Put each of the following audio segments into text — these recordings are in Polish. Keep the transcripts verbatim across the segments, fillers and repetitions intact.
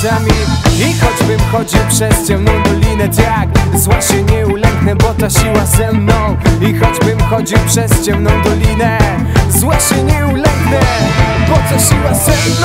sami. I choćbym chodził przez ciemną dolinę, tak zła się nie ulęknę, bo ta siła ze mną. I choćbym chodził przez ciemną dolinę, zła się nie ulęknę, bo ta siła ze mną.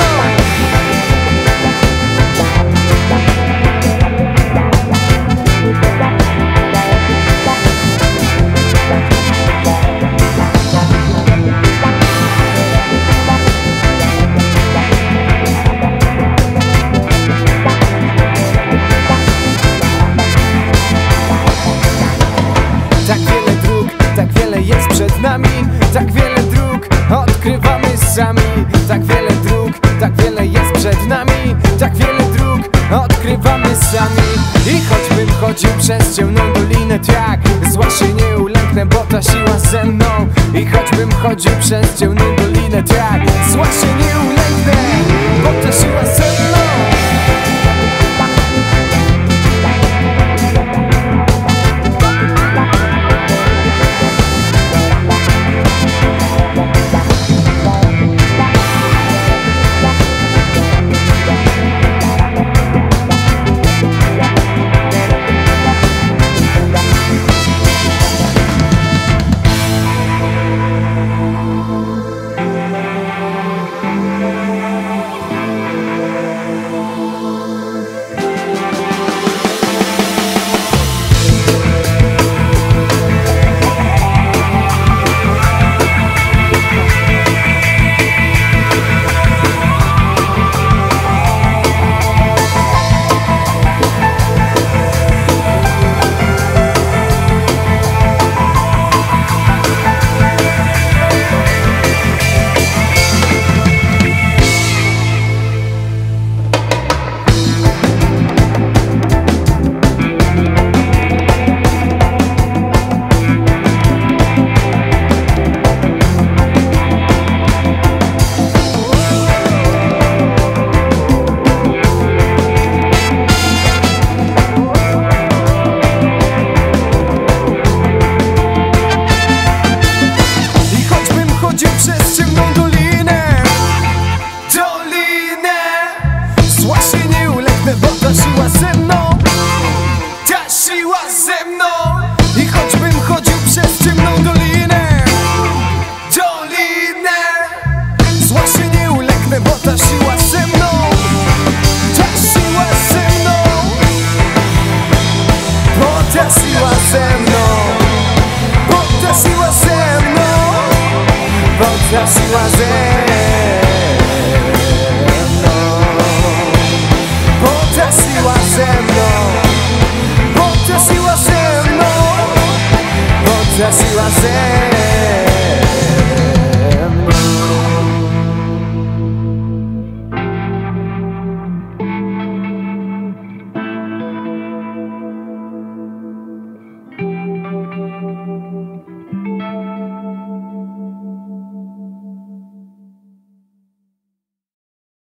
Tak wiele dróg, tak wiele jest przed nami. Tak wiele dróg odkrywamy sami. Tak wiele dróg, tak wiele jest przed nami. Tak wiele dróg odkrywamy sami. I choćbym chodził przez ciemną dolinę, tak zła się nie ulęknę, bo ta siła ze mną. I choćbym chodził przez ciemną dolinę, tak zła się nie ulęknę, bo ta siła ze mną. Przez ciemną dolinę, dolinę, zła się nie ulęknę, bo ta siła ze mną. Ta siła ze mną. I choćbym chodził przez ciemną dolinę, dolinę, zła się nie ulęknę, bo ta siła ze mną. Ta siła ze mną, bo ta siła ze mną, bo ta siła ze mną. Ta siła ze mną.